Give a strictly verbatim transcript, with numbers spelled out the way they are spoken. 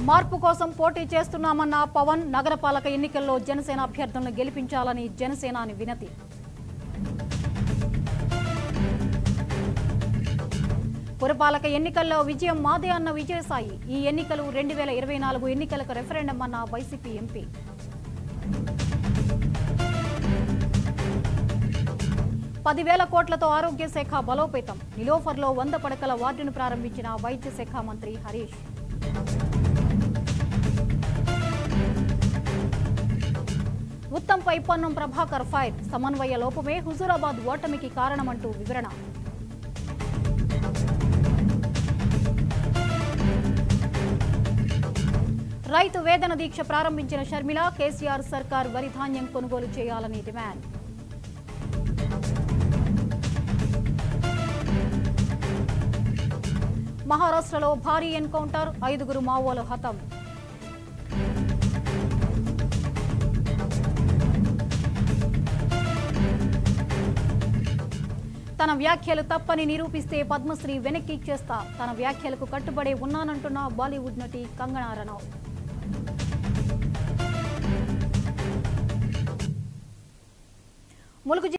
మార్పు కోసం పోటీ చేస్తున్నామన్న పవన్ నగరపాలక ఎన్నికల్లో జనసేన అభ్యర్థులను గెలిపించాలని జనసేనాని వినతి. పురపాలక ఎన్నికల్లో విజయం మాదే అన్న విజయసాయి. ఈ ఎన్నికలు రెండు వేల ఇరవై నాలుగు ఎన్నికలకు రెఫరెండం అన్న వైసీపీ ఎంపీ. పదివేల కోట్లతో ఆరోగ్య శాఖ బలోపేతం. నిలోఫర్లో వంద పడకల వార్డును ప్రారంభించిన వైద్య శాఖ మంత్రి హరీష్. ఉత్తంపై పొన్నం ప్రభాకర్ ఫైర్. సమన్వయ లోపమే హుజూరాబాద్ ఓటమికి కారణమంటూ వివరణ. రైతు వేదన దీక్ష ప్రారంభించిన షర్మిల. కేసీఆర్ సర్కార్ వరి ధాన్యం కొనుగోలు చేయాలని డిమాండ్. మహారాష్ట్రలో భారీ ఎన్కౌంటర్. ఐదుగురు మావోలు హతం. తన వ్యాఖ్యలు తప్పని నిరూపిస్తే పద్మశ్రీ వెనక్కి ఇచ్చేస్తా. తన వ్యాఖ్యలకు కట్టుబడే ఉన్నానంటున్న బాలీవుడ్ నటి కంగనా రనౌత్. ములుగు